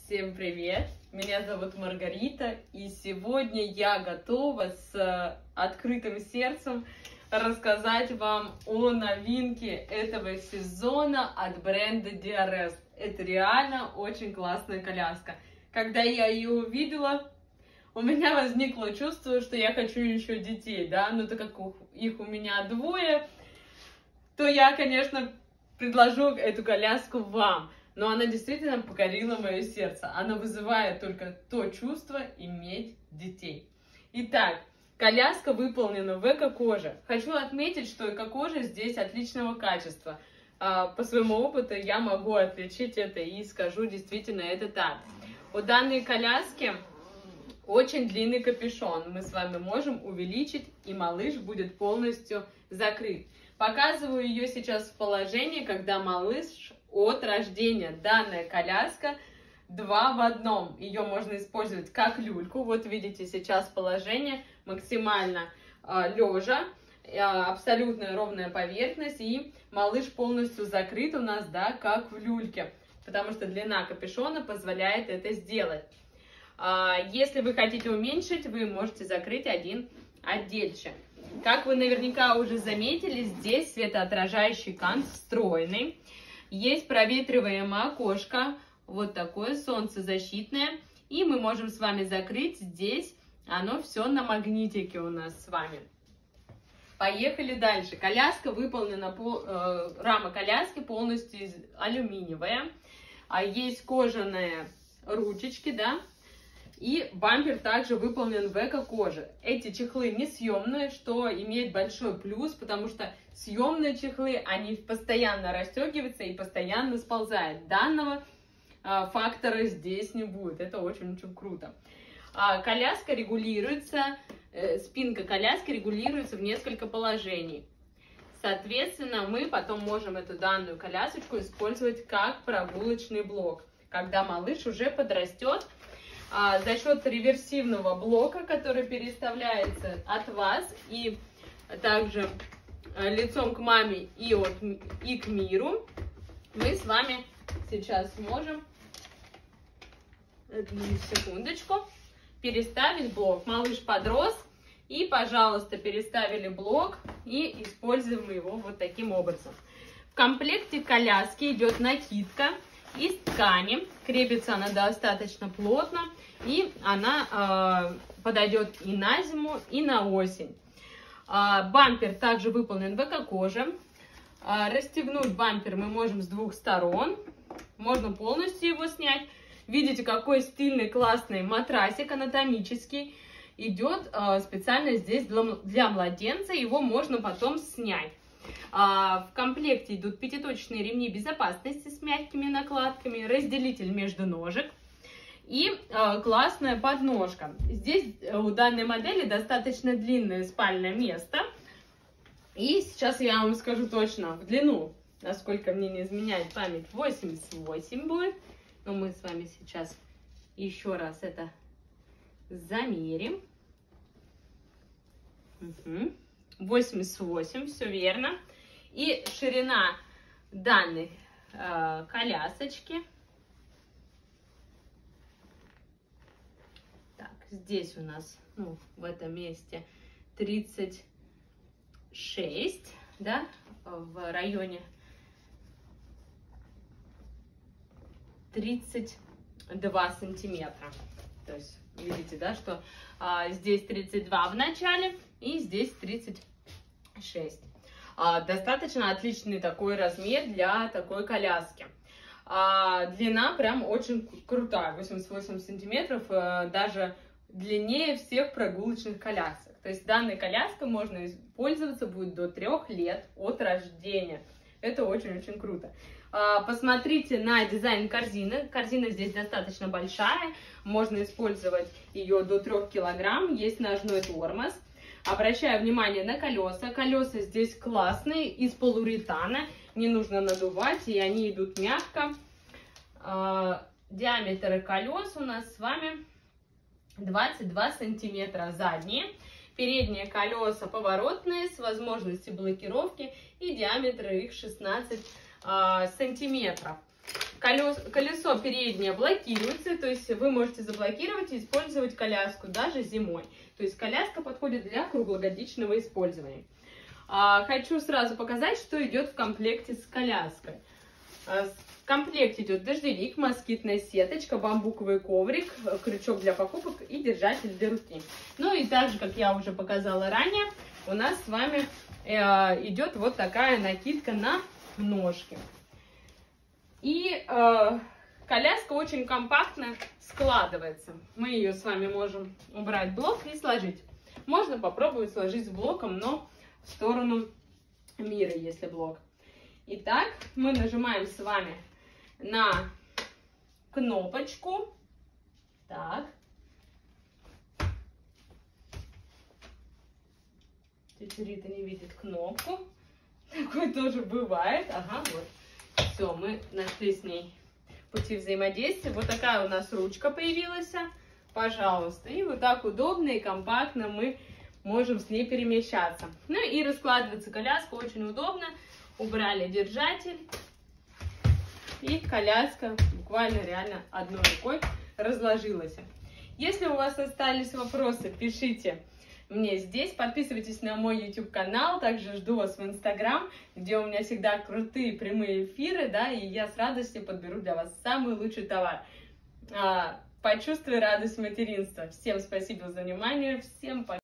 Всем привет! Меня зовут Маргарита, и сегодня я готова с открытым сердцем рассказать вам о новинке этого сезона от бренда DRS. Это реально очень классная коляска. Когда я ее увидела, у меня возникло чувство, что я хочу еще детей, да, но так как их у меня двое, то я, конечно, предложу эту коляску вам. Но она действительно покорила мое сердце. Она вызывает только то чувство иметь детей. Итак, коляска выполнена в эко-коже. Хочу отметить, что эко-кожа здесь отличного качества. По своему опыту я могу отличить это и скажу, действительно это так. У данной коляски очень длинный капюшон. Мы с вами можем увеличить, и малыш будет полностью закрыт. Показываю ее сейчас в положении, когда малыш от рождения. Данная коляска 2 в 1. Ее можно использовать как люльку. Вот видите сейчас положение максимально лежа, абсолютно ровная поверхность, и малыш полностью закрыт у нас, да, как в люльке, потому что длина капюшона позволяет это сделать. Если вы хотите уменьшить, вы можете закрыть один отдельчик. Как вы наверняка уже заметили, здесь светоотражающий кант встроенный. Есть проветриваемое окошко, вот такое солнцезащитное. И мы можем с вами закрыть здесь, оно все на магнитике у нас с вами. Поехали дальше. Коляска выполнена, рама коляски полностью алюминиевая. Есть кожаные ручечки, да. И бампер также выполнен в эко-коже. Эти чехлы несъемные, что имеет большой плюс, потому что съемные чехлы, они постоянно расстегиваются и постоянно сползают. Данного фактора здесь не будет. Это очень-очень круто. Коляска регулируется, спинка коляски регулируется в несколько положений. Соответственно, мы потом можем эту данную колясочку использовать как прогулочный блок. Когда малыш уже подрастет, за счет реверсивного блока, который переставляется от вас и также лицом к маме и к миру, мы с вами сейчас можем, одну секундочку, переставить блок. Малыш подрос, и, пожалуйста, переставили блок и используем его вот таким образом. В комплекте коляски идет накидка из ткани, крепится она достаточно плотно, и она подойдет и на зиму, и на осень. Бампер также выполнен в эко-коже. Расстегнуть бампер мы можем с 2 сторон, можно полностью его снять. Видите, какой стильный, классный матрасик анатомический. Идет специально здесь для младенца, его можно потом снять. В комплекте идут 5-точечные ремни безопасности с мягкими накладками, разделитель между ножек и классная подножка. Здесь у данной модели достаточно длинное спальное место. И сейчас я вам скажу точно в длину, насколько мне не изменяет память, 88 будет. Но мы с вами сейчас еще раз это замерим. 88, все верно. И ширина данной колясочки. Так, здесь у нас, ну, в этом месте 36, да, в районе 32 сантиметра. То есть, видите, да, что здесь 32 в начале и здесь 36. Достаточно отличный такой размер для такой коляски. Длина прям очень крутая, 88 сантиметров, даже длиннее всех прогулочных колясок. То есть данной коляской можно пользоваться будет до 3 лет от рождения. Это очень-очень круто. Посмотрите на дизайн корзины. Корзина здесь достаточно большая. Можно использовать ее до 3 килограмм. Есть ножной тормоз. Обращаю внимание на колеса. Колеса здесь классные, из полиуретана. Не нужно надувать, и они идут мягко. Диаметр колес у нас с вами 22 сантиметра задние. Передние колеса поворотные с возможностью блокировки. И диаметр их 16 сантиметров. Колесо переднее блокируется, то есть вы можете заблокировать и использовать коляску даже зимой. То есть коляска подходит для круглогодичного использования. Хочу сразу показать, что идет в комплекте с коляской. В комплекте идет дождевик, москитная сеточка, бамбуковый коврик, крючок для покупок и держатель для руки. Ну и также, как я уже показала ранее, у нас с вами идет вот такая накидка на ножки. И коляска очень компактно складывается. Мы ее с вами можем убрать в блок и сложить. Можно попробовать сложить с блоком, но в сторону мира, если блок. Итак, мы нажимаем с вами на кнопочку. Так. Тетя Рита не видит кнопку. Такое тоже бывает. Ага, вот. Все, мы нашли с ней пути взаимодействия. Вот такая у нас ручка появилась. Пожалуйста. И вот так удобно и компактно мы можем с ней перемещаться. Ну и раскладывается коляска очень удобно. Убрали держатель. И коляска буквально реально одной рукой разложилась. Если у вас остались вопросы, пишите мне здесь. Подписывайтесь на мой YouTube канал. Также жду вас в Instagram, где у меня всегда крутые прямые эфиры, да, и я с радостью подберу для вас самый лучший товар. Почувствуй радость материнства. Всем спасибо за внимание. Всем пока.